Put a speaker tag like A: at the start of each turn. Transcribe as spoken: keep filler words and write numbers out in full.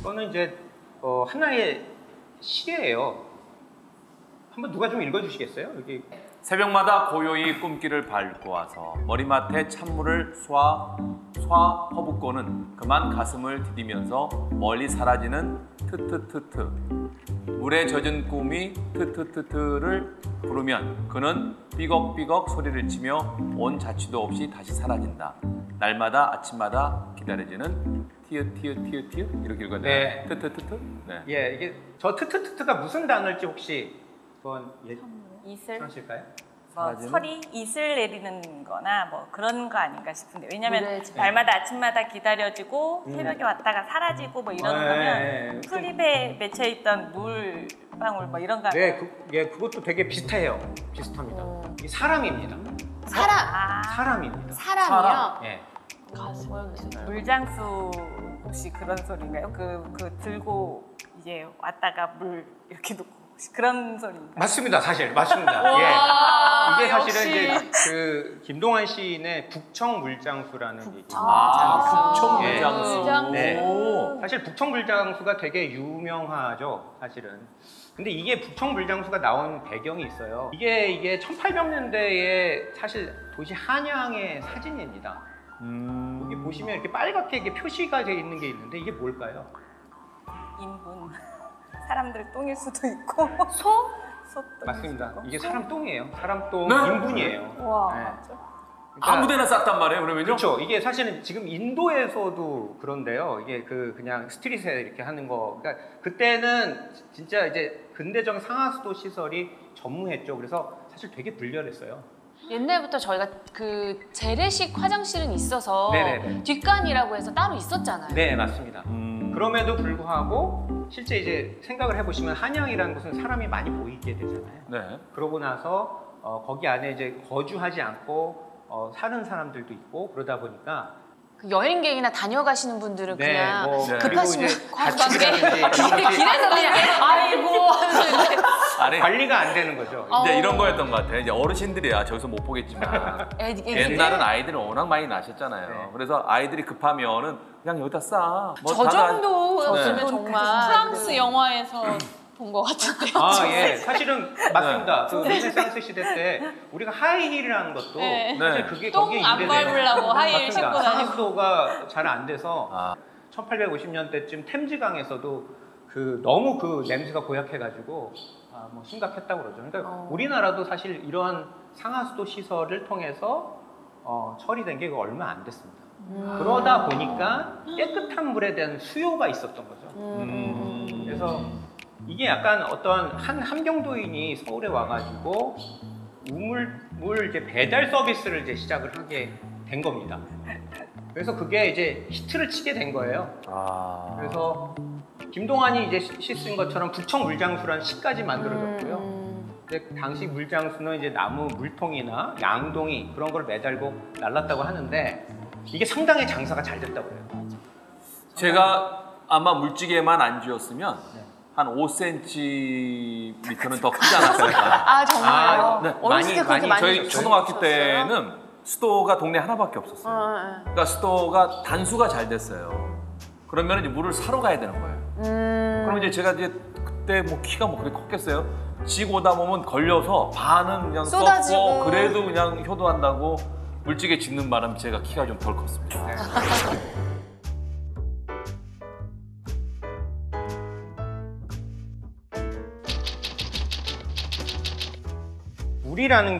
A: 이거는 이제 어, 하나의 시예요. 한번 누가 좀 읽어주시겠어요? 여기.
B: 새벽마다 고요히 꿈길을 밟고 와서 머리맡에 찬물을 쏴, 쏴 퍼붓고는 그만 가슴을 디디면서 멀리 사라지는 트트트트. 물에 젖은 꿈이 트트트트를 부르면 그는 삐걱삐걱 소리를 치며 온 자취도 없이 다시 사라진다. 날마다 아침마다 기다려지는 티읕 티읕 티읕 티읕 이렇게 읽어야 돼요.
A: 네.
B: 트트트트. 네.
A: 예, 이게 저 트트트트가 무슨 단어일지 혹시 한번 예,
C: 이슬?
A: 하실까요?
C: 뭐
B: 사라지는?
C: 설이 이슬 내리는 거나 뭐 그런 거 아닌가 싶은데 왜냐면
D: 물에 젖-
C: 날마다 아침마다 기다려지고
A: 음.
C: 새벽에 왔다가 사라지고 뭐 이런
A: 네,
C: 거면
A: 네, 네.
C: 풀잎에 맺혀있던 물방울 뭐 이런 거
A: 네, 그, 예, 그것도 되게 비슷해요. 비슷합니다.
D: 어.
A: 이게 사람입니다.
D: 사람.
C: 아,
A: 사람입니다.
D: 사람이요?
A: 예.
D: 가슴 모르겠어요.
C: 물장수 혹시 그런 소리인가요? 그, 그 들고 이제 왔다가 물 이렇게 놓고 혹시 그런 소리인가요?
A: 맞습니다, 사실 맞습니다.
D: 와,
A: 예. 이게
D: 역시.
A: 사실은 이제 그 김동완 시인의 북청물장수라는 얘기입니다.
B: 아,
C: 아,
A: 예.
B: 북청물장수.
A: 네.
B: 오.
A: 사실 북청물장수가 되게 유명하죠, 사실은. 근데 이게 북청물장수가 나온 배경이 있어요. 이게 이게 천팔백 년대에 사실 도시 한양의 사진입니다.
B: 음.
A: 여기 보시면 이렇게 빨갛게 이렇게 표시가 되어 있는 게 있는데 이게 뭘까요?
C: 인분 사람들 똥일 수도 있고
D: 소?
C: 소
A: 맞습니다. 이게 사람 똥이에요. 사람 똥
B: 네?
A: 인분이에요.
D: 와.
A: 네. 그러니까
B: 아무데나 쌌단 말이에요, 그러면요?
A: 그렇죠. 이게 사실은 지금 인도에서도 그런데요. 이게 그 그냥 스트릿에 이렇게 하는 거. 그러니까 그때는 진짜 이제 근대적 상하수도 시설이 전무했죠. 그래서 사실 되게 불결했어요.
D: 옛날부터 저희가 그 재래식 화장실은 있어서
A: 네네네.
D: 뒷간이라고 해서 따로 있었잖아요.
A: 네, 맞습니다.
B: 음.
A: 그럼에도 불구하고 실제 이제 생각을 해보시면 한양이라는 곳은 사람이 많이 모이게 되잖아요.
B: 네.
A: 그러고 나서 어, 거기 안에 이제 거주하지 않고 어, 사는 사람들도 있고 그러다 보니까
D: 그 여행객이나 다녀가시는 분들은
A: 네,
D: 그냥
A: 뭐
B: 네.
D: 급하시면
A: 그리고 이제
D: 관광객
A: 가축이라든지 이런 것이
D: 길에서 그냥 아이고 하면서 이렇게
B: 아니,
A: 관리가 안 되는 거죠.
D: 어.
B: 이제 이런 거였던 것 같아요. 이제 어르신들이야 저기서 못 보겠지만
D: 애기- 애기들?
B: 옛날은 아이들은 워낙 많이 나셨잖아요.
A: 네.
B: 그래서 아이들이 급하면은 그냥 여기다 싸. 뭐
E: 저
B: 다들 안-
E: 정도였으면
B: 네.
E: 정말 프랑스
D: 그-
E: 영화에서 본 것 같은데요.
A: 아, 예. 사실은 맞습니다. 그
E: 네.
A: 르네상스 시대 때 우리가 하이힐이라는 것도
E: 네.
A: 사실
B: 네.
A: 그게
E: 똥
A: 거기에
E: 안
A: 인대돼요.
E: 밟으려고 하이힐
A: 맞습니다.
E: 신고 다니고.
A: 상하수도가 잘 안 돼서
B: 아,
A: 천팔백오십 년대쯤 템즈강에서도 그 너무 그 냄새가 고약해가지고 아, 뭐 심각했다고 그러죠. 그러니까
D: 어.
A: 우리나라도 사실 이러한 상하수도 시설을 통해서 어, 처리된 게 얼마 안 됐습니다.
D: 음.
A: 그러다 보니까 깨끗한 물에 대한 수요가 있었던 거죠.
D: 음, 음.
A: 그래서 이게 약간 어떤 한 함경도인이 서울에 와가지고 우물 물 이제 배달 서비스를 이제 시작을 하게 된 겁니다. 그래서 그게 이제 히트를 치게 된 거예요.
B: 아.
A: 그래서 김동완이 이제 시 쓴 것처럼 북청 물장수라는 시까지 만들어졌고요.
D: 음.
A: 근데 당시 물장수는 이제 나무 물통이나 양동이 그런 걸 매달고 날랐다고 하는데 이게 상당히 장사가 잘 됐다고 해요.
B: 제가 아마 물찌개만 안 쥐었으면
A: 네.
B: 한 오 센티미터는 더 크지 않았을까.
D: 아 정말요?
A: 아,
B: 네.
D: 어렸을 때 그렇게
A: 많이-
D: 많이
B: 저희
D: 드셨어요?
B: 초등학교 때는 수도가 동네 하나밖에 없었어요.
D: 어, 어, 어.
B: 그러니까 수도가 단수가 잘 됐어요. 그러면 이제 물을 사러 가야 되는 거예요.
D: 음.
B: 그럼 이제 제가 이제 그때 뭐 키가 뭐 그렇게 컸겠어요? 지고 오다 보면 걸려서 반은 그냥
D: 쏟아지고.
B: 썩고 그래도 그냥 효도한다고 물찌개 짓는 바람에 제가 키가 좀 덜 컸습니다.
A: 네. 물이라는